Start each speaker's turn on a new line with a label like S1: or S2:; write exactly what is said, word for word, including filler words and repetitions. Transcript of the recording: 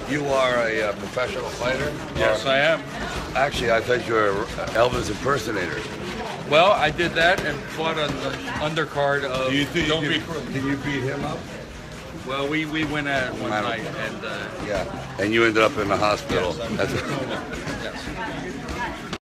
S1: You are a uh, professional fighter?
S2: Yes,
S1: Or-
S2: I am.
S1: Actually, I thought you were Elvis impersonator.
S2: Well, I did that and fought on the undercard of
S1: Do you think
S2: Don't
S1: you
S2: Be
S1: can,
S2: Cruel.
S1: can you beat him up?
S2: Well, we, we went at it one
S1: I don't-
S2: night, and uh,
S1: Yeah. And you ended up in the hospital.
S2: Yes, I'm-
S1: That's
S2: yes.